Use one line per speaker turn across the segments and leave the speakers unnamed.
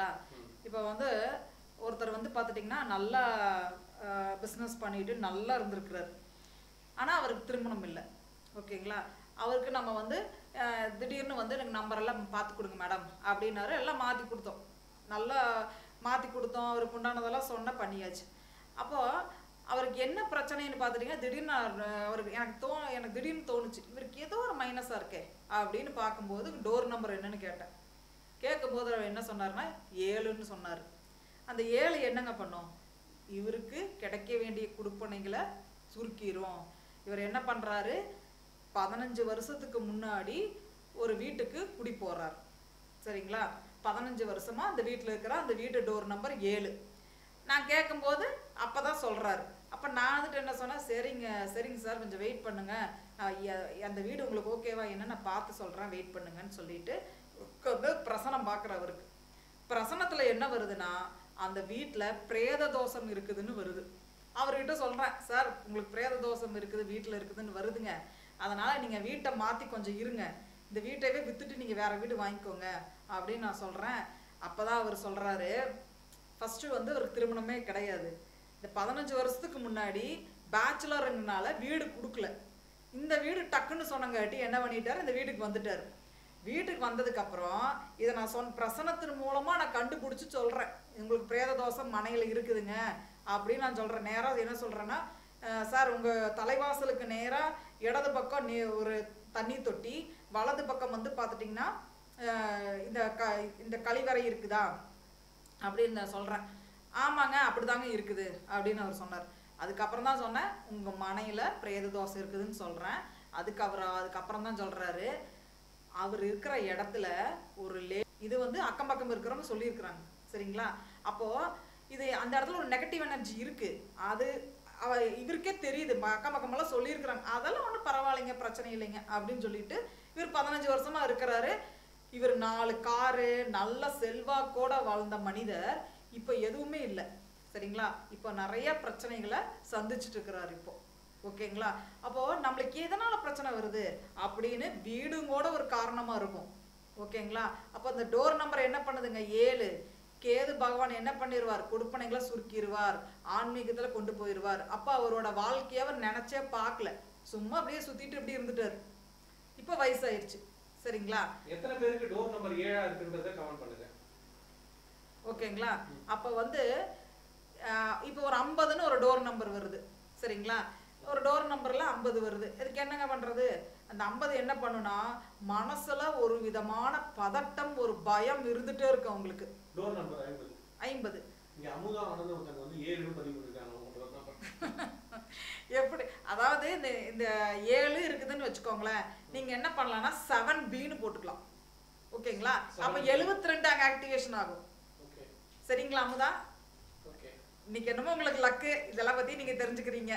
இப்போ வந்து ஒருத்தர் வந்து பார்த்துட்டிங்கன்னா நல்லா பிஸ்னஸ் பண்ணிட்டு நல்லா இருந்திருக்கிறார். ஆனால் அவருக்கு திருமணம் இல்லை. ஓகேங்களா? அவருக்கு நம்ம வந்து திடீர்னு வந்து எனக்கு நம்பரெல்லாம் பார்த்து கொடுங்க மேடம் அப்படின்னாரு. எல்லாம் மாற்றி கொடுத்தோம், நல்லா மாற்றி கொடுத்தோம். அவருக்கு உண்டானதெல்லாம் சொன்ன பண்ணியாச்சு. அப்போது அவருக்கு என்ன பிரச்சனைன்னு பார்த்துட்டிங்கன்னா திடீர்னு அவருக்கு எனக்கு திடீர்னு தோணுச்சு, இவருக்கு ஏதோ ஒரு மைனஸாக இருக்கே அப்படின்னு பார்க்கும்போது டோர் நம்பர் என்னன்னு கேட்டேன். கேட்கும்போது அவர் என்ன சொன்னார்னா 7ன்னு சொன்னார். அந்த 7 என்னங்க பண்ணோம், இவருக்கு கிடைக்க வேண்டிய கொடுப்பனைகளை சுருக்கிரும். இவர் என்ன பண்ணுறாரு, 15 வருஷத்துக்கு முன்னாடி ஒரு வீட்டுக்கு குடி போகிறார். சரிங்களா? 15 வருஷமாக அந்த வீட்டில் இருக்கிற அந்த வீட்டு டோர் நம்பர் 7. நான் கேட்கும்போது அப்போ தான் சொல்கிறாரு. அப்போ நான் வந்துட்டு என்ன சொன்னேன், சரிங்க சார் கொஞ்சம் வெயிட் பண்ணுங்கள், அந்த வீடு உங்களுக்கு ஓகேவா என்ன நான் பார்த்து சொல்கிறேன், வெயிட் பண்ணுங்கன்னு சொல்லிட்டு உட்காந்து பிரசனம் பார்க்குறவருக்கு. பிரசனத்தில் என்ன வருதுன்னா, அந்த வீட்டில் பிரேத தோஷம் இருக்குதுன்னு வருது. அவர்கிட்ட சொல்கிறேன், சார் உங்களுக்கு பிரேத தோஷம் இருக்குது வீட்டில் இருக்குதுன்னு வருதுங்க, அதனால் நீங்கள் வீட்டை மாற்றி கொஞ்சம் இருங்க, இந்த வீட்டையே விற்றுட்டு நீங்கள் வேறு வீடு வாங்கிக்கோங்க அப்படின்னு நான் சொல்கிறேன். அப்போ தான் அவர் சொல்கிறாரு, ஃபஸ்ட்டு வந்து ஒரு திருமணமே கிடையாது, இந்த 15 வருஷத்துக்கு முன்னாடி பேச்சுலருங்கனால வீடு கொடுக்கல, இந்த வீடு டக்குன்னு சொன்னங்காட்டி என்ன பண்ணிட்டார், இந்த வீட்டுக்கு வந்துட்டார். வீட்டுக்கு வந்ததுக்கப்புறம் இதை நான் பிரசனத்தின் மூலமாக நான் கண்டுபிடிச்சி சொல்கிறேன், உங்களுக்கு பிரேத தோஷம் மனையில் இருக்குதுங்க அப்படின்னு நான் சொல்கிறேன். நேராக என்ன சொல்கிறேன்னா, சார் உங்கள் தலைவாசலுக்கு நேராக இடது பக்கம் ஒரு தண்ணி தொட்டி, வலது பக்கம் வந்து பார்த்துட்டிங்கன்னா இந்த கழிவறை இருக்குதா அப்படின்னு நான் சொல்கிறேன். ஆமாங்க அப்படிதாங்க இருக்குது அப்படின்னு அவர் சொன்னார். அதுக்கப்புறம் தான் சொன்னேன், உங்கள் மனையில் பிரேத தோஷம் இருக்குதுன்னு சொல்கிறேன். அதுக்கப்புறம் தான் சொல்கிறாரு, அவர் இருக்கிற இடத்துல ஒரு இது வந்து அக்கம் பக்கம் இருக்கிறவங்க சொல்லியிருக்கிறாங்க. சரிங்களா? அப்போது இது அந்த இடத்துல ஒரு நெகட்டிவ் எனர்ஜி இருக்குது, அது இவருக்கே தெரியுது, அக்கம் பக்கமெல்லாம் சொல்லியிருக்கிறாங்க. அதெல்லாம் ஒன்றும் பரவாயில்லைங்க, பிரச்சனை இல்லைங்க அப்படின்னு சொல்லிட்டு இவர் 15 வருஷமாக இருக்கிறாரு. இவர் 4 காரு நல்ல செல்வாக்கோட வாழ்ந்த மனிதர் இப்போ எதுவுமே இல்லை. சரிங்களா? இப்போ நிறைய பிரச்சனைகளை சந்திச்சுட்டு இருக்கிறாரு இப்போ. ஓகேங்களா? அப்போது நம்மளுக்கு எதனால் பிரச்சனை வருது அப்படின்னு வீடும் கூட ஒரு காரணமாக இருக்கும். ஓகேங்களா? அப்போ அந்த டோர் நம்பர் என்ன பண்ணுதுங்க, 7. கேது பகவான் என்ன பண்ணிடுவார், கொடுப்பனைகளை சுருக்கிடுவார், ஆன்மீகத்தில் கொண்டு போயிடுவார். அப்போ அவரோட வாழ்க்கையை அவர் நினச்சே பார்க்கல, சும்மா அப்படியே சுற்றிட்டு இப்படி இருந்துட்டார். இப்போ வயசாயிருச்சு. சரிங்களா?
எத்தனை பேருக்கு டோர் நம்பர் 7 இருக்குன்றதை கமெண்ட் பண்ணுங்க.
ஓகேங்களா? அப்போ வந்து இப்போ ஒரு 50ன்னு ஒரு டோர் நம்பர் வருது. சரிங்களா? ஒரு டோர் நம்பர்ல 50 வருது. இதுக்கு என்னங்க பண்றது? அந்த 50 என்ன பண்ணுனா, மனசுல ஒரு விதமான பதட்டம், ஒரு பயம் இருந்துட்டே இருக்கு உங்களுக்கு.
Door number 50.
இங்க
அமுதா ஆனந்த ஒருத்தங்க வந்து 7 பதிவு பண்ணிருக்காங்க உங்க டோர் நம்பர்.
எப்படி? அதாவது இந்த 7 இருக்குதுன்னு வெச்சுக்கோங்களேன், நீங்க என்ன பண்ணலாம்னா 7Bன்னு போட்டுக்கலாம். ஓகேங்களா? அப்ப 72 அங்க ஆக்டிவேஷன் ஆகும்.
ஓகே.
சரிங்களா அமுதா?
ஓகே.
இன்னைக்கு என்னமோ உங்களுக்கு லக்கு, இதெல்லாம் பத்தி நீங்க தெரிஞ்சுக்கிறீங்க.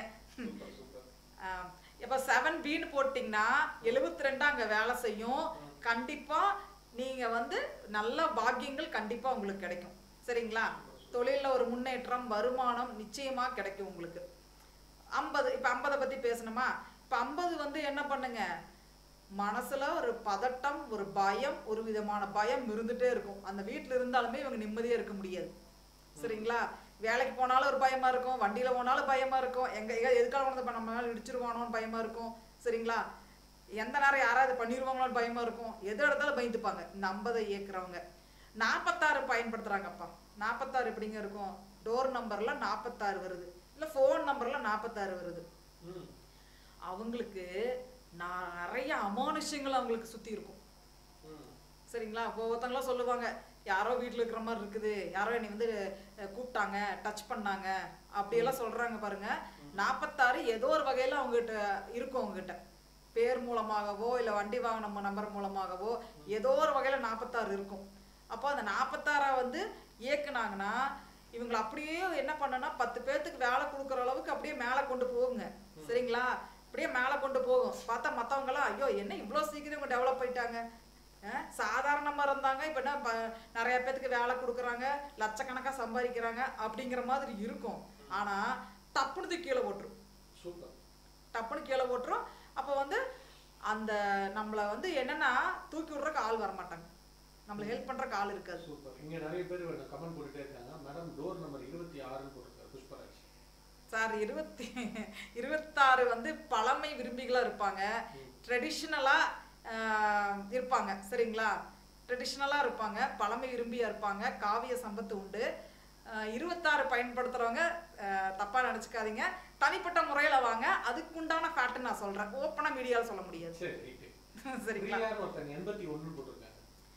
இப்போ 7Bன்னு போட்டிங்கன்னா 72 அங்கே வேலை செய்யும். கண்டிப்பாக நீங்கள் வந்து நல்ல பாக்கியங்கள் கண்டிப்பாக உங்களுக்கு கிடைக்கும். சரிங்களா? தொழிலில் ஒரு முன்னேற்றம், வருமானம் நிச்சயமாக கிடைக்கும் உங்களுக்கு. 50 இப்போ 50 பற்றி பேசணுமா? இப்போ 50 வந்து என்ன பண்ணுங்க, மனசில் ஒரு பதட்டம், ஒரு பயம், ஒரு விதமான பயம் இருந்துகிட்டே இருக்கும். அந்த வீட்டில் இருந்தாலுமே இவங்க நிம்மதியாக இருக்க முடியாது. சரிங்களா? வேலைக்கு போனாலும் ஒரு பயமா இருக்கும், வண்டியில போனாலும் பயமா இருக்கும், எதுக்காக வந்து நம்ம மேலே இடிச்சிருவானோன்னு பயமா இருக்கும். சரிங்களா? எந்த நேரம் யாராவது பண்ணிடுவாங்களோன்னு பயமா இருக்கும். எது இடத்தாலும் பயந்துப்பாங்க இந்த 50 இயக்குறவங்க. 46 பயன்படுத்துறாங்கப்பா. 46 எப்படிங்க இருக்கும்? டோர் நம்பர்ல 46 வருது, இல்லை ஃபோன் நம்பர்ல 46 வருது. அவங்களுக்கு நிறைய அமானுஷ்யங்கள் அவங்களுக்கு சுற்றி இருக்கும். சரிங்களா? ஒவ்வொருத்தங்களாம் சொல்லுவாங்க, யாரோ வீட்டில் இருக்கிற மாதிரி இருக்குது, யாரோ என்னை வந்து கூப்பிட்டாங்க, டச் பண்ணாங்க அப்படியெல்லாம் சொல்கிறாங்க பாருங்க. 46 ஏதோ ஒரு வகையில் அவங்ககிட்ட இருக்கும். அவங்ககிட்ட பேர் மூலமாகவோ இல்லை வண்டி வாகன நம்பர் மூலமாகவோ ஏதோ ஒரு வகையில் 46 இருக்கும். அப்போ அந்த 46 வந்து இயக்குனாங்கன்னா இவங்களை அப்படியே என்ன பண்ணனா 10 பேர்த்துக்கு வேலை கொடுக்குற அளவுக்கு அப்படியே மேலே கொண்டு போகுங்க. சரிங்களா? அப்படியே மேலே கொண்டு போகும். பார்த்தா மற்றவங்களாம் ஐயோ என்ன இவ்வளோ சீக்கிரம் இவங்க டெவலப் ஆயிட்டாங்க, சாதாரணமாக இருந்தாங்க, இப்போ என்ன நிறைய பேத்துக்கு வேலை கொடுக்குறாங்க, லட்சக்கணக்காக சம்பாதிக்கிறாங்க அப்படிங்கிற மாதிரி இருக்கும். ஆனால் டப்புனு கீழே போட்டுரும்.
சூப்பர்.
டப்புனு கீழே போட்டுரும். அப்போ வந்து அந்த நம்மளை வந்து என்னென்னா தூக்கி விட்றதுக்கு ஆள் வரமாட்டாங்க. நம்மளுக்கு ஹெல்ப் பண்றக்கு ஆள் இருக்காது.
சூப்பர். இங்க நிறைய பேர் கமெண்ட் போட்டுட்டே இருக்காங்க. மேடம் டோர் நம்பர் 26 போட்டுருக்காரு புஷ்பராஜ்.
சார் 26 வந்து பழமை விரும்பிகளா இருப்பாங்க, ட்ரெடிஷ்னலா இருப்பாங்க. சரிங்களா, ட்ரெடிஷ்னலா இருப்பாங்க, பழமை விரும்பியா இருப்பாங்க, காவிய சம்பத்து உண்டு. 26 பயன்படுத்துறவங்க தப்பா நினைச்சுக்காதீங்க, தனிப்பட்ட முறையில வாங்க. அதுக்கு உண்டான ஃபேக்ட் நான் சொல்றேன், ஓப்பனா மீடியால சொல்ல முடியாது. சரிங்களா.
81 போட்டுருக்காங்க.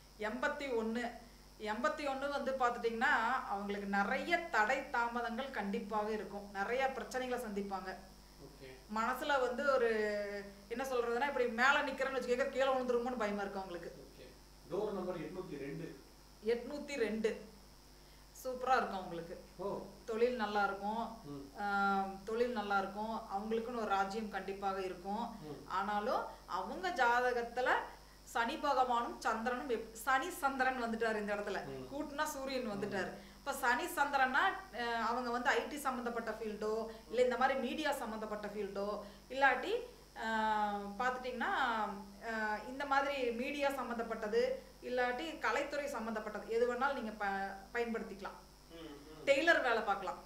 81 வந்து பார்த்துட்டிங்கன்னா அவங்களுக்கு நிறைய தடை தாமதங்கள் கண்டிப்பாக இருக்கும், நிறைய பிரச்சனைகளை சந்திப்பாங்க. மனசுல வந்து ஒரு என்ன சொல்றதுன்னா, இப்படி மேல நிக்கிறேன்னு வச்சுக்க கீழே விழுந்துருமோன்னு பயமா இருக்கும் அவங்களுக்கு.
Door number 802.
802 சூப்பரா இருக்கும் அவங்களுக்கு. தொழில் நல்லா இருக்கும், தொழில் நல்லா இருக்கும், அவங்களுக்குன்னு ஒரு ராஜ்யம் கண்டிப்பாக இருக்கும். ஆனாலும் அவங்க ஜாதகத்துல சனி பகவானும் சந்திரனும் சனி சந்திரன் வந்துட்டாரு இந்த இடத்துல, கூட்டுனா சூரியன் வந்துட்டாரு. இப்ப சனி சந்திரனா அவங்க வந்து ஐடி சம்பந்தப்பட்ட ஃபீல்டோ இல்ல இந்த மாதிரி மீடியா சம்பந்தப்பட்ட ஃபீல்டோ இல்லாட்டி பார்த்துட்டிங்கன்னா இந்த மாதிரி மீடியா சம்பந்தப்பட்டது இல்லாட்டி கலைத்துறை சம்பந்தப்பட்டது எது வேணாலும் நீங்க பயன்படுத்திக்கலாம். டெய்லர் வேலை பார்க்கலாம்.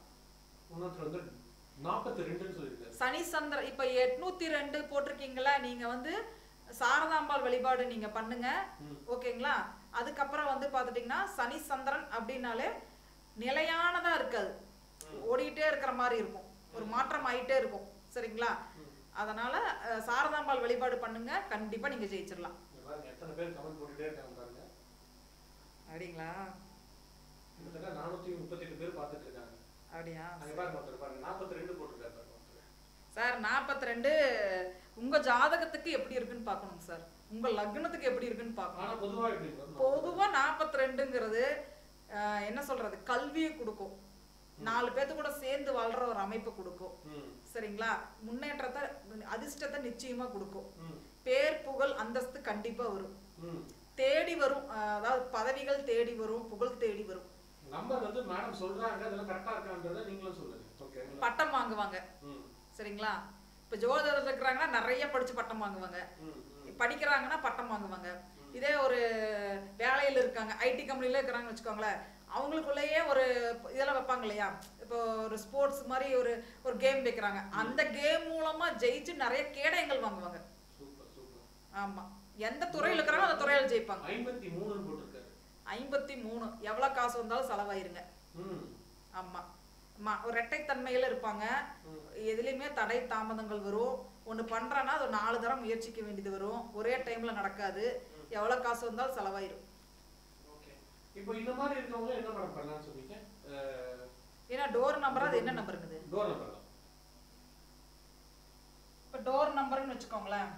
சனி சந்திரன் இப்ப 802 போட்டிருக்கீங்களா, நீங்க வந்து சாரதாம்பாள் வழிபாடு நீங்க பண்ணுங்க. ஓகேங்களா. அதுக்கப்புறம் வந்து பாத்துட்டீங்கன்னா சனி சந்திரன் அப்படின்னாலே நிலையானதா இருக்காது, ஓடிட்டே இருக்கிற மாதிரி இருக்கும், ஒரு மாற்றம் ஆயிட்டே இருக்கும். சரிங்களா. அதனால சாரதாம்பாள் வழிபாடு பண்ணுங்க, கண்டிப்பா நீங்க ஜெயிச்சிடலாம்.
எத்தனை பேர் கமெண்ட் போட்டுட்டே இருக்காங்க பாருங்க. அப்படிங்களா. 438 பேர் பார்த்துட்டு இருக்காங்க. அப்படியா. அங்க பாருங்க 42 போட்டுருக்காங்க சார். 42 உங்க ஜாதகத்துக்கு எப்படி இருக்குன்னு பார்க்கணும் சார், உங்க லக்னத்துக்கு எப்படி இருக்குன்னு பார்க்கணும். பொதுவா 42ங்கிறது என்ன சொல்றது, கல்வியை கொடுக்கும், 4 பேத்து கூட சேர்ந்து வாழ்ற ஒரு அமைப்பு கொடுக்கும். சரிங்களா. முன்னேற்றத்தை அதிர்ஷ்டத்தை நிச்சயமா கொடுக்கும். பேர் புகழ் அந்தஸ்து கண்டிப்பா வரும், தேடி வரும். அதாவது பதவிகள் தேடி வரும், புகழ் தேடி வரும். நம்பர் வந்து மேடம் சொல்றாங்க, அதெல்லாம் கரெக்ட்டா இருக்கான்றதை நீங்களும் சொல்லுங்க. ஓகே.
பட்டம் வாங்குவாங்க. சரிங்களா. இப்ப ஜோதிடர் இருக்கிறாங்கன்னா நிறைய படிச்சு பட்டம் வாங்குவாங்க, படிக்கிறாங்கன்னா பட்டம் வாங்குவாங்க. இதே ஒரு வேலையில இருக்காங்க, ஐடி கம்பெனில இருக்கிறாங்கன்னு வச்சுக்கோங்களேன், அவங்களுக்குள்ளேயே ஒரு இதெல்லாம் வைப்பாங்க இல்லையா, இப்போ ஒரு ஸ்போர்ட்ஸ் மாதிரி ஒரு கேம் வைக்கிறாங்க, அந்த கேம் மூலமா ஜெயிச்சு நிறைய கேடயங்கள் வாங்குவாங்க. ஆமா, எந்த துறையில இருக்கிறாங்க அந்த துறையில ஜெயிப்பாங்க.
53 போட்டுருக்காரு.
53 எவ்வளவு காசு வந்தாலும் செலவாயிருங்க. ஆமா, ஒரு இரட்டைத்தன்மையில இருப்பாங்க, எதுலையுமே தடை தாமதங்கள் வரும். ஒன்று பண்றேன்னா அது 4 தரம் முயற்சிக்க வேண்டியது வரும், ஒரே டைம்ல நடக்காது, எவ்வளவு காசு வந்தாலும் செலவாயிரும்.
இப்போ இந்த மாதிரி இருக்கவங்க என்ன மேடம் பண்ணலாம்னு சொல்றீங்க?
ஏன்னா டோர் நம்பர் அது என்ன நம்பருங்குது?
டோர் நம்பர் தான்.
இப்போ டோர் நம்பர்னு வச்சுக்கோங்களேன்,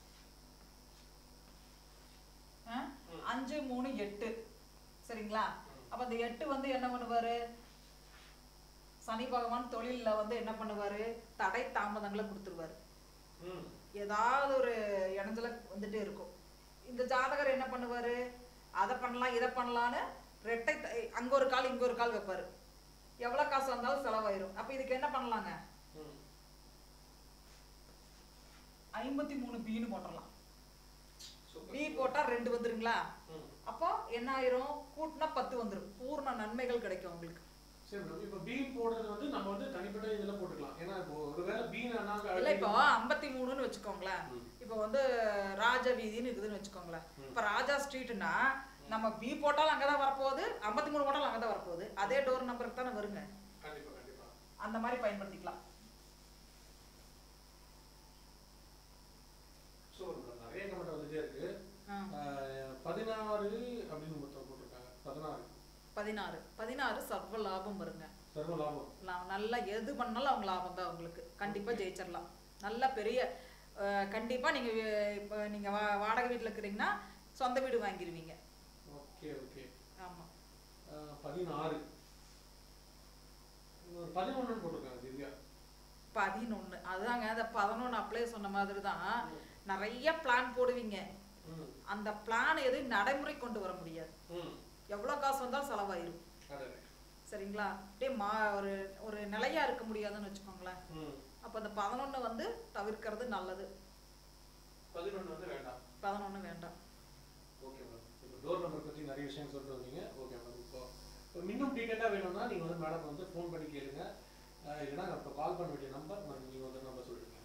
5 3 8. சரிங்களா. அப்ப அந்த 8 வந்து என்ன பண்ணுவாரு, சனி பகவான் தொழில்ல வந்து என்ன பண்ணுவாரு, தடை தாமதங்களை கொடுத்துருவாரு. ஏதாவது ஒரு இடத்துல வந்துட்டே இருக்கும். இந்த ஜாதகர் என்ன பண்ணுவாரு, அதை பண்ணலாம் இதை பண்ணலான்னு ரெட்டை அங்க ஒரு கால் இங்க ஒரு கால் வைப்பாரு, எவ்வளவு காசு வந்தாலும் செலவாயிரும். அப்ப இதுக்கு என்ன பண்ணலாங்க, 53 பீன்னு போட்டுடலாம். பி போட்டா 2 வந்துருங்களா, அப்போ என்ன ஆயிரும், கூட்டினா 10 வந்துரும், பூர்ண நன்மைகள் கிடைக்கும் உங்களுக்கு.
சரி, இப்போ பி போடுறது வந்து நம்ம வந்து தனிப்பட்ட இதுல போட்டுக்கலாம். ஏன்னா இப்போ ஒருவேளை பி
இல்ல, இப்போ 53ன்னு வச்சுக்கோங்களேன், இப்போ வந்து ராஜ வீதின்னு இருக்குதுன்னு வச்சுக்கோங்களேன். இப்ப ராஜா ஸ்ட்ரீட்னா நம்ம பி போட்டாலும் அங்கதான் வரப்போகுது, 53 போட்டாலும் அங்கதான் வரப்போகுது, அதே டோர் நம்பருக்கு தானே வருங்க.
கண்டிப்பா கண்டிப்பா
அந்த மாதிரி பயன்படுத்திக்கலாம்.
சோ நிறைய கமெண்ட் வந்துட்டே இருக்கு. 16 அப்படின்னு மொத்தம் போட்டுருக்காங்க.
16 சர்வ லாபம் வருங்க.
சர்வ லாபம்.
நல்லா எது பண்ணாலும் அவங்க லாபம் தான், அவங்களுக்கு கண்டிப்பா ஜெயிச்சிடலாம். நல்ல பெரிய கண்டிப்பா நீங்க இப்போ நீங்க வாடகை வீட்டுல இருக்கிறீங்கன்னா சொந்த வீடு வாங்கிடுவீங்க.
Okay okay.
ஆமா.
16 11 போட்டுருக்காங்க திவ்யா.
11 அதுதாங்க, அந்த 11 அப்ளை சொன்ன மாதிரி தான். நிறைய பிளான் போடுவீங்க, அந்த பிளான் எதுவும் நடைமுறை கொண்டு வர முடியாது, எவ்வளவு காசு வந்தாலும் செலவாயிரும். சரிங்களா. அப்படியே ஒரு நிலையா இருக்க முடியாதுன்னு வச்சுக்கோங்களேன். அப்ப அந்த 11 வந்து தவிர்க்கிறது நல்லது.
11 வந்து வேண்டாம்.
11 வேண்டாம்.
Okay ma'am. இப்போ டோர் நம்பர் பற்றி நிறைய விஷயம் சொல்லிட்டு வந்தீங்க. Okay madam. இப்போ இன்னும் டீட்டெயிலாக வேணும்னா நீங்கள் வந்து மேடம் வந்து ஃபோன் பண்ணி கேளுங்க. இல்லைனா இப்போ கால் பண்ண வேண்டிய நம்பர் நீங்கள் வந்து நம்பர் சொல்லிடுங்க.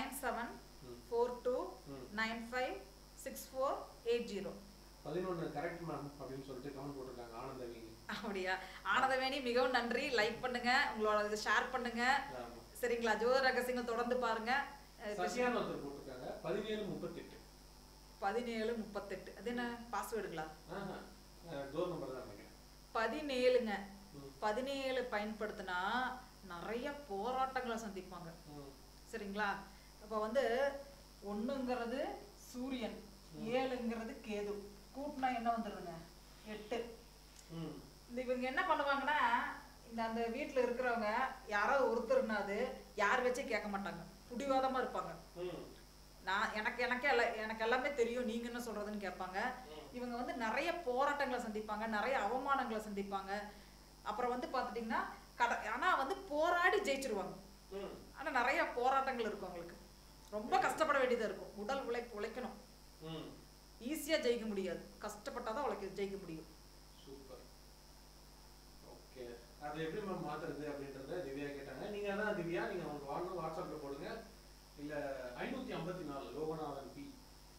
9742956480.
11 கரெக்ட் மேம் அப்படின்னு சொல்லிட்டு கமெண்ட் போட்டிருக்காங்க ஆனந்தவேணி.
அப்படியா? ஆனந்தவேணி மிகவும் நன்றி. லைக் பண்ணுங்க, உங்களோட இதை ஷேர் பண்ணுங்க. சரிங்களா? ஜோதிட ரகசியங்கள் தொடர்ந்து பாருங்க.
சசியான் ஒருத்தர் போட்டிருக்காங்க 1738.
1738 அது என்ன பாஸ்வேர்டுங்களா?
டோர் நம்பர் தான் நினைக்கிறேன்.
17ங்க. 17 பயன்படுத்தினா நிறைய போராட்டங்களை சந்திப்பாங்க. சரிங்களா? அப்ப வந்து 1ங்கிறது சூரியன், 7ங்கிறது கேது, கூட்டினா என்ன வந்துருதுங்க 8. இவங்க என்ன பண்ணுவாங்கன்னா இந்த அந்த வீட்டுல இருக்கிறவங்க யாராவது ஒருத்தர்னாது யார் வச்சு கேட்க மாட்டாங்க, புடிவாதமா இருப்பாங்க. நான் எனக்கு எல்லாமே தெரியும், நீங்க என்ன சொல்றதுன்னு கேட்பாங்க. இவங்க வந்து நிறைய போராட்டங்களை சந்திப்பாங்க, நிறைய அவமானங்களை சந்திப்பாங்க. அப்புறம் வந்து பாத்துட்டீங்கன்னா ஆனா வந்து போராடி ஜெயிச்சிருவாங்க. ஆனா நிறைய போராட்டங்கள் இருக்கும், அவங்களுக்கு ரொம்ப கஷ்டப்பட வேண்டியதா இருக்கும். உடல் உழைக்கணும். ஈஸியா ஜெயிக்க முடியாது, கஷ்டப்பட்டாதான் ஜெயிக்க முடியும்.
சூப்பர். ஓகே, அது எப்படி மேம் மாத்துறது அப்படின்றத திவ்யா கேட்டாங்க. நீங்க அதான் திவ்யா, நீங்க அவங்க வாட்ஸ்அப்ல போடுங்க. இல்ல 554 லோகநாதன் பி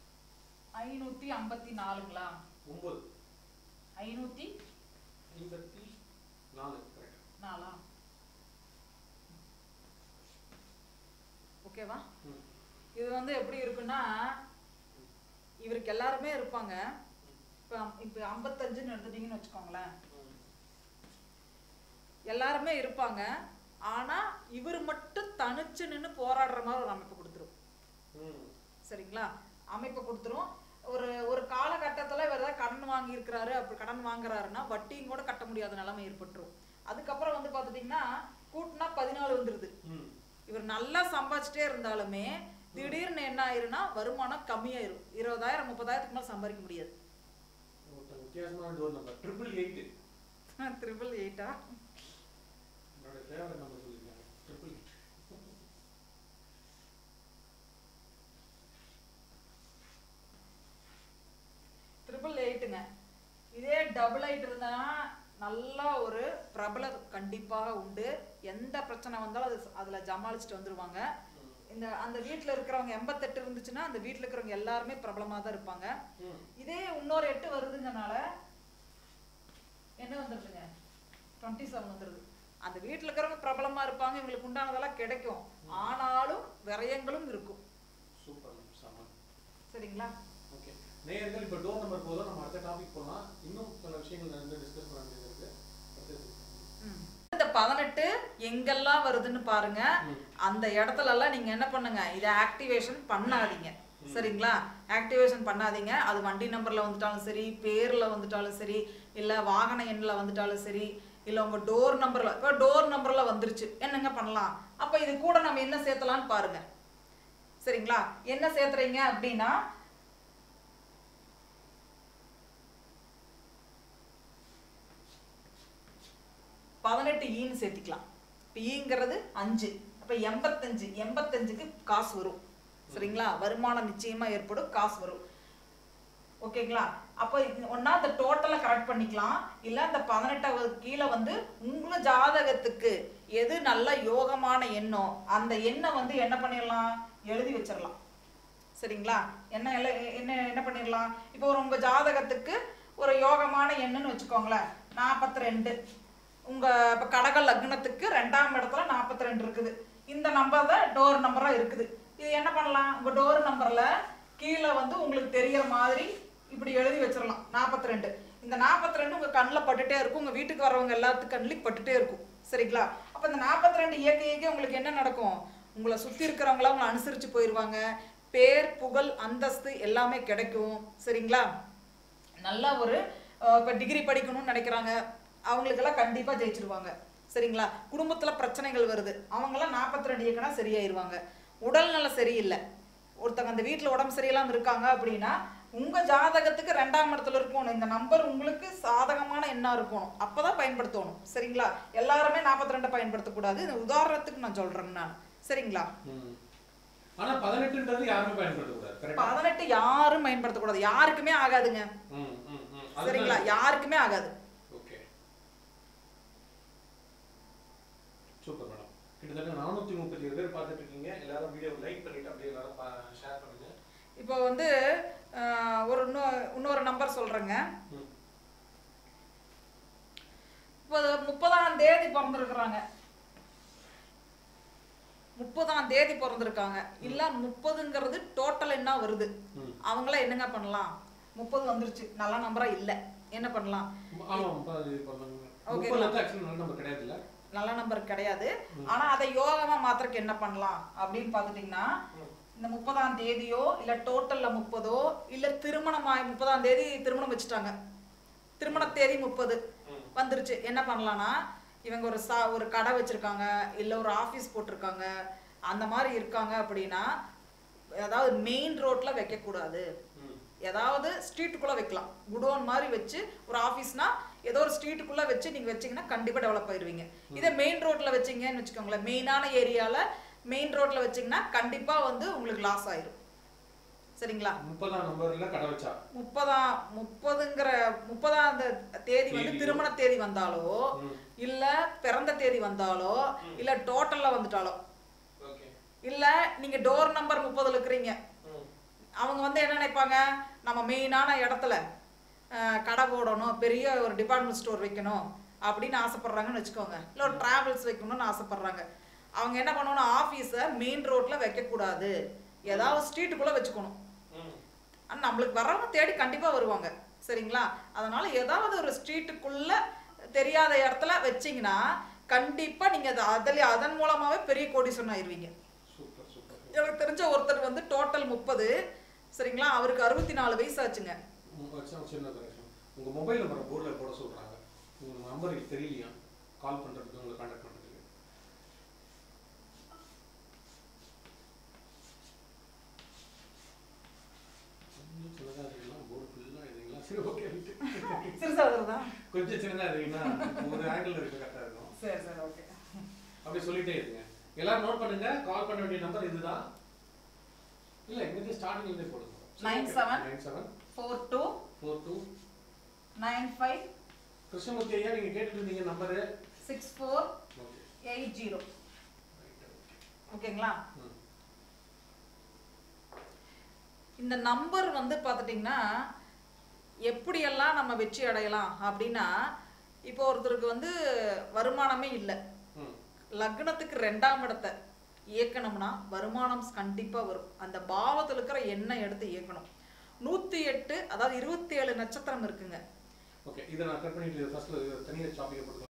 554ங்களா?
9
554
கரெக்ட்.
4 ஓகேவா? இது வந்து எப்படி இருக்குன்னா இவருக்கு எல்லாருமே இருப்பாங்க. இப்ப 55ன்னு எடுத்துட்டீங்கன்னு வச்சுக்கோங்களேன், எல்லாருமே இருப்பாங்க. ஆனா இவர் மட்டும் தனிச்சு நின்று போராடுற மாதிரி ஒரு அமைப்பு கொடுத்துரும். சரிங்களா? அமைப்பு கொடுத்துரும். ஒரு காலகட்டத்துல இவர் ஏதாவது கடன் வாங்கி இருக்கிறாரு, அப்படி கடன் வாங்குறாருன்னா வட்டியும் கூட கட்ட முடியாத நிலைமை ஏற்பட்டுரும். அதுக்கப்புறம் வந்து பாத்துட்டீங்கன்னா கூட்டினா 14 வந்துருது. இவர் நல்லா சம்பாதிச்சுட்டே இருந்தாலுமே திடீர்னு என்ன ஆயிருன்னா வருமானம் கம்மியாயிரும். 20,000 30,000க்கு மேல சம்பாதிக்க முடியாது.
வித்தியாசமான டோர் நம்பர் 888.
888
என்னோட ஃபேவரட் நம்பர் சொல்லிருக்காங்க
888ங்க. இதே 88 இருந்தா நல்ல ஒரு பிரபல கண்டிப்பாக உண்டு. எந்த பிரச்சனை வந்தாலும் அதுல ஜமாளிச்சுட்டு வந்துருவாங்க. அந்த வீட்டுல இருக்கிறவங்க 88 இருந்துச்சுன்னா அந்த வீட்டுல இருக்கிறவங்க எல்லாருமே பிரபலமா தான் இருப்பாங்க. இதே இன்னொரு 8 வருதுங்கனால என்ன வந்துருதுங்க 27 வந்துருது. அந்த வீட்டுல இருக்கிறவங்க பிரபலமா இருப்பாங்க, இவங்களுக்கு உண்டானதெல்லாம் கிடைக்கும். ஆனாலும் விரயங்களும் இருக்கும்.
சூப்பர் சம.
சரிங்களா?
ஓகே நேயர்கள், இப்போ டோர் நம்பர் போதும், நம்ம அடுத்த டாபிக் போலாம். இன்னும் பல விஷயங்கள் வந்து டிஸ்கஸ் பண்ண வேண்டியது இருக்கு. இந்த
18 எங்கெல்லாம் வருதுன்னு பாருங்க. அந்த இடத்துல எல்லாம் நீங்க என்ன பண்ணுங்க, இதை ஆக்டிவேஷன் பண்ணாதீங்க. சரிங்களா? ஆக்டிவேஷன் பண்ணாதீங்க. அது வண்டி நம்பர்ல வந்துட்டாலும் சரி, பேர்ல வந்துட்டாலும் சரி, இல்ல வாகன எண்ணில் வந்துட்டாலும் சரி, இல்ல உங்க டோர் நம்பர்ல, இப்போ டோர் நம்பர்ல வந்துருச்சு, என்னங்க பண்ணலாம்? அப்ப இது கூட நம்ம என்ன சேர்த்தலாம்னு பாருங்க. சரிங்களா? என்ன சேர்த்துறீங்க அப்படின்னா 18 ஈன்னு சேர்த்திக்கலாம். இப்போ ஈங்கிறது 5, அப்ப 85, 85க்கு காசு வரும். சரிங்களா? வருமானம் நிச்சயமா ஏற்படும், காசு வரும். ஓகேங்களா? அப்ப ஒன்னா அந்த டோட்டலை கரெக்ட் பண்ணிக்கலாம், இல்ல அந்த 18 கீழே வந்து உங்கள ஜாதகத்துக்கு எது நல்ல யோகமான எண்ணோ அந்த எண்ணை வந்து என்ன பண்ணிடலாம், எழுதி வச்சிடலாம். சரிங்களா? என்ன என்ன பண்ணிடலாம், இப்போ உங்க ஜாதகத்துக்கு ஒரு யோகமான எண்ணுன்னு வச்சுக்கோங்களேன் 42. உங்க இப்ப கடக லக்னத்துக்கு 2ஆம் இடத்துல 42 இருக்குது. இந்த நம்பர் தான் டோர் நம்பரா இருக்குது. இது என்ன பண்ணலாம், உங்க டோர் நம்பர்ல கீழே வந்து உங்களுக்கு தெரியற மாதிரி இப்படி எழுதி வச்சிடலாம் 42. இந்த 42 உங்க கண்ணில் பட்டுட்டே இருக்கும், உங்க வீட்டுக்கு வரவங்க எல்லாத்துக்கும் கண்ணில் பட்டுட்டே இருக்கும். சரிங்களா? அப்ப இந்த 42 இயக்க உங்களுக்கு என்ன நடக்கும், உங்களை சுத்தி இருக்கிறவங்கள உங்களை அனுசரிச்சு போயிடுவாங்க. பேர் புகழ் அந்தஸ்து எல்லாமே கிடைக்கும். சரிங்களா? நல்ல ஒரு இப்போ டிகிரி படிக்கணும்னு நினைக்கிறாங்க, அவங்களுக்கெல்லாம் கண்டிப்பா ஜெயிச்சிருவாங்க. சரிங்களா? குடும்பத்துல பிரச்சனைகள் வருது, அவங்கெல்லாம் 42 இயக்கினா சரியாயிருவாங்க. உடல்நல சரியில்லை, ஒருத்தவங்க அந்த வீட்டுல உடம்பு சரியில்லாம இருக்காங்க அப்படின்னா உங்க ஜாதகத்துக்கு 2ஆம் இடத்துல இருக்கணும், இந்த நம்பர் உங்களுக்கு சாதகமான எண்ணா இருக்கணும், அப்பதான் பயன்படுத்தணும். சரிங்களா? எல்லாருமே 42 பயன்படுத்தக்கூடாது. உதாரணத்துக்கு நான் சொல்றேன் நான். சரிங்களா?
ஆனா 18ன்றது யாருமே பயன்படுத்தக்கூடாது.
18 யாரும் பயன்படுத்தக்கூடாது, யாருக்குமே ஆகாதுங்க. சரிங்களா? யாருக்குமே ஆகாது.
Okay, super madam. கிட்டத்தட்ட 437 பேர் பார்த்துட்டு இருக்கீங்க. எல்லாரும் வீடியோ லைக் பண்ணிட்டு அப்படியே எல்லாரும் ஷேர் பண்ணுங்க.
இப்போ வந்து இன்னொரு நம்பர் சொல்றேங்க. இப்போ 30ஆம் தேதி பிறந்திருக்கிறாங்க, 30ஆம் தேதி பிறந்திருக்காங்க. இல்ல 30ங்கிறது டோட்டல் என்ன வருது, அவங்கள என்னங்க பண்ணலாம்? 30 வந்துருச்சு, நல்ல நம்பரா இல்ல, என்ன பண்ணலாம்? நல்ல நம்பர் கிடையாது. ஆனா அதை யோகமா மாத்திரக்கு என்ன பண்ணலாம் அப்படின்னு பாத்துட்டீங்கன்னா, இந்த 30ஆம் தேதியோ இல்ல டோட்டல்ல 30ஓ இல்ல திருமணம் 30ஆம் தேதி திருமணம் வச்சுட்டாங்க, திருமண தேதி 30 வந்துருச்சு, என்ன பண்ணலாம்னா இவங்க ஒரு கடை வச்சிருக்காங்க, இல்ல ஒரு ஆபீஸ் போட்டிருக்காங்க, அந்த மாதிரி இருக்காங்க அப்படின்னா, அதாவது மெயின் ரோட்ல வைக்க கூடாது, ஏதாவது ஸ்ட்ரீட்டுக்குள்ள வைக்கலாம். குடோன் மாதிரி வச்சு ஒரு ஆபீஸ்னா ஏதோ ஒரு ஸ்ட்ரீட்டுக்குள்ள வச்சு நீங்க வச்சீங்கன்னா கண்டிப்பா டெவலப் ஆயிருவீங்க. இதே மெயின் ரோட்ல வச்சீங்கன்னு வச்சுக்கோங்களேன், மெயினான ஏரியால மெயின் ரோட்ல வச்சீங்கன்னா கண்டிப்பா வந்து உங்களுக்கு லாஸ் ஆயிரும். சரிங்களா?
30ஆம் நம்பர்ல கடை வச்சா
30ங்கிற தேதி வந்து திருமண தேதி வந்தாலோ இல்ல பிறந்த தேதி வந்தாலோ இல்ல டோட்டல்ல வந்துட்டாலோ, இல்ல நீங்க டோர் நம்பர் 30ல இருக்கிறீங்க, அவங்க வந்து என்ன நினைப்பாங்க, நம்ம மெயினான இடத்துல கடை போடணும், பெரிய ஒரு டிபார்ட்மெண்ட் ஸ்டோர் வைக்கணும் அப்படின்னு ஆசைப்படுறாங்கன்னு வச்சுக்கோங்க, இல்லை ஒரு டிராவல்ஸ் வைக்கணும்னு ஆசைப்படுறாங்க. அவங்க என்ன பண்ணணும், ஆஃபீஸை மெயின் ரோட்ல வைக்கக்கூடாது, ஏதாவது ஸ்ட்ரீட்டுக்குள்ள வச்சுக்கணும். நம்மளுக்கு வரவங்க தேடி கண்டிப்பா வருவாங்க. சரிங்களா? அதனால ஏதாவது ஒரு ஸ்ட்ரீட்டுக்குள்ள தெரியாத இடத்துல வச்சீங்கன்னா கண்டிப்பா நீங்க அதன் மூலமாவே பெரிய கோடீஸ்வரன் ஆயிருவீங்க. எனக்கு தெரிஞ்ச ஒருத்தர் வந்து டோட்டல் 30, சரிங்களா, அவருக்கு 64 வயசு ஆச்சுங்க.
உங்க மொபைல் நம்பர் போர்டில் போட சொல்றாங்க, உங்க நம்பர் தெரியலையா, கால் பண்றதுக்கு உங்களை கான்டாக்ட் பண்றதுக்கு. சின்னதா இருக்கலாம், போர்டு ஃபுல்லா இதுங்களா? சரி, ஓகே,
சிறுசா வருதா?
கொஞ்சம் சின்னதா இருக்குன்னா ஒரு ஆங்கிள் இருக்கு, கரெக்டா இருக்கும்.
சரி சரி, ஓகே.
அப்படி சொல்லிட்டே இருங்க. எல்லாரும் நோட் பண்ணுங்க, கால் பண்ண வேண்டிய நம்பர் இதுதான். இல்ல, இங்க ஸ்டார்டிங்ல இருந்தே போடுங்க.
97424295.
கிருஷ்ணமூர்த்தி ஐயா, நீங்க கேட்டுட்டு இருந்தீங்க நம்பர்
6480. ஓகேங்களா? இந்த நம்பர் வந்து பார்த்துட்டிங்கன்னா எப்படியெல்லாம் நம்ம வெற்றி அடையலாம் அப்படின்னா, இப்போ ஒருத்தருக்கு வந்து வருமானமே இல்லை, லக்னத்துக்கு 2ஆம் இடத்தை இயக்கணும்னா வருமானம் கண்டிப்பா வரும். அந்த பாவத்தில் இருக்கிற எண்ணெய் எடுத்து இயக்கணும். 108, அதாவது 27 நட்சத்திரம் இருக்குங்க.
ஓகே, இதை நான் கட் பண்ணிட்டு ஃபர்ஸ்ட் தனியாக டாபிக் போடுறேன்.